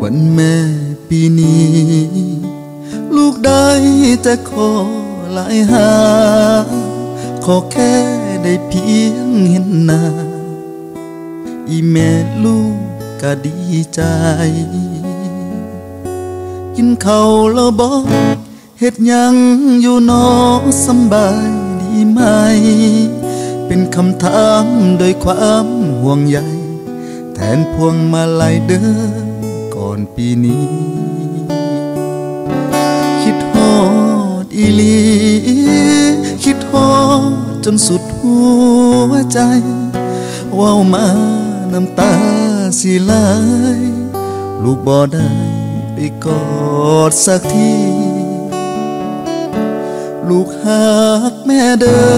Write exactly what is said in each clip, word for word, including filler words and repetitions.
วันแม่ปีนี้ลูกได้แต่ขอหลายหาขอแค่ได้เพียงเห็นหน้าอีแม่ลูกก็ดีใจกินข้าวแล้วบ่เฮ็ดหยังอยู่นอสำบายดีไหมเป็นคำถามโดยความห่วงใยแทนพวงมาลัยเด้อก่อนปีนี้คิดฮอดอีหลีคิดฮอดจนสุดหัวใจว้าวมาน้ำตาสิไหลลูกบ่ได้ไปกอดสักทีลูกหักแม่เด้อ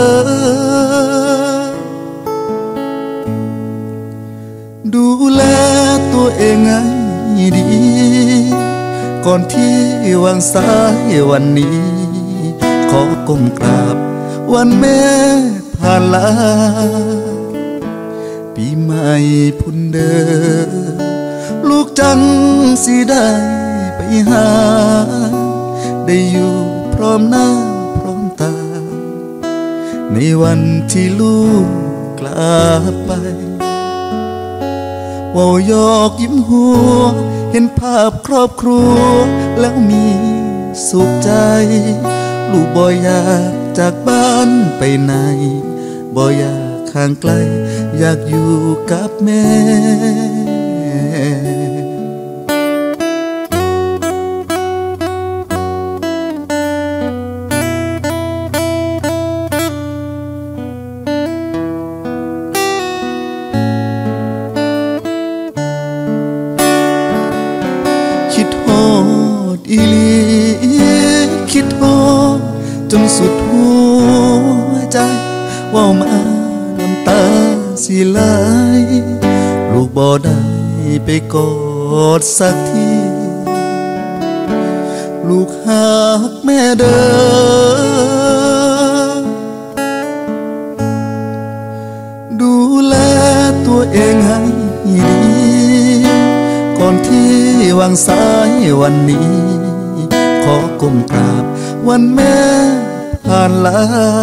ดูแลตัวเองให้ดีก่อนที่วางสายวันนี้ขอก้มกราบวันแม่ผ่านลาปีใหม่พุ่นเด้อลูกจังสิได้ไปหาได้อยู่พร้อมหน้าพร้อมตาในวันที่ลูกกลับไปว่าวหยอกยิ้มหัวเห็นภาพครอบครัวแล้วมีสุขใจลูกบ่อยากจากบ้านไปไหนบ่อยากห่างไกลอยากอยู่กับแม่คิดฮอดอีหลีคิดฮอดจนสุดหัวใจว่ามาน้ำตาสิไหลลูกบ่ได้ไปกอดสักทีลูกหักแม่เด้อดูแลตัวเองให้ดีก่อนที่วางสายวันนี้ขอก้มกราบวันแม่ผ่านลา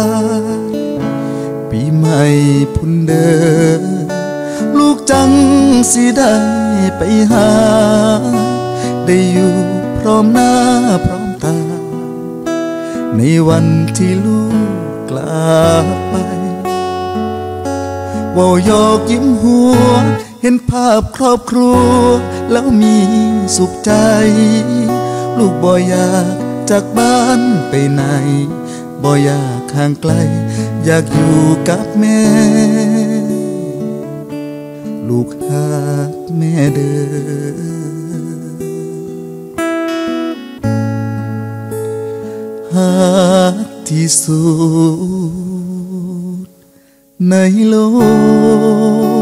ปีใหม่พุ่นเด้อลูกจังสิได้ไปหาได้อยู่พร้อมหน้าพร้อมตาในวันที่ลูกกลับไปว่าวหยอกยิ้มหัวเห็นภาพครอบครัวแล้วมีสุขใจลูกบ่อยากจากบ้านไปไหนบ่อยากห่างไกลอยากอยู่กับแม่ลูกหักแม่เด้อหักที่สุดในโลก